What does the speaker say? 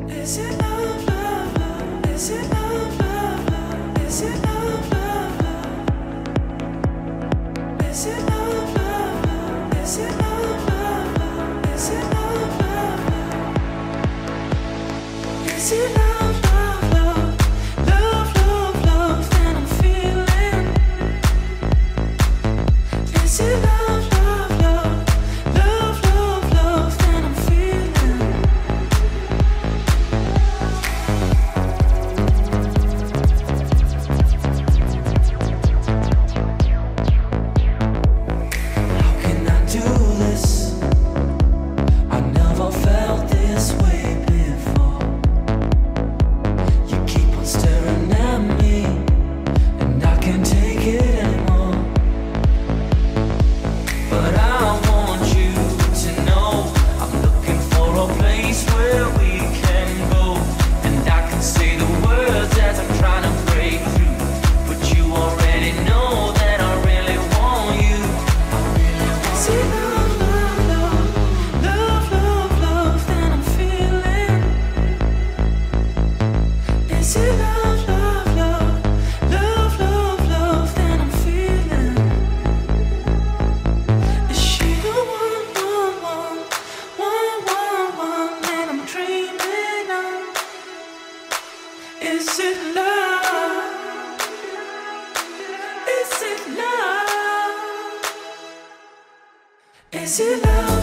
Is it love, love, love? Is it love, love, love? Is it love, love, love? Is it love, love, love? Is it love, love, love? Is it love, love, love? Is it love, love, love? Love, love, love that I'm feeling? Is it love, love, love? Love, love, love that I'm feeling? How can I do this? I never felt this way before. You keep on staring at me, and I can't take it anymore. But I want you to know I'm looking for a place where we can go, and I can say the words as I'm trying to break through. But you already know that I really want you. Is it love, love, love? Love, love, love that I'm feeling? Is it love, love, love? Love, love, love that I'm feeling? Is she the one, one, one, one, one, one that I'm dreaming of? Is it love? Is it love? Is it love?